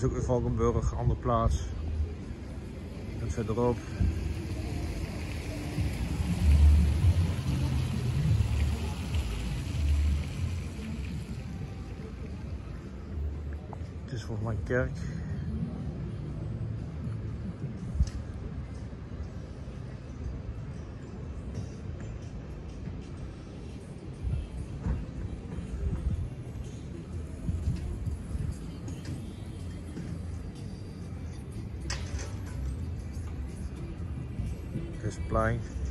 is ook weer Valkenburg, andere plaats. En verderop. Het is volgens mij een kerk. Dit is het plein.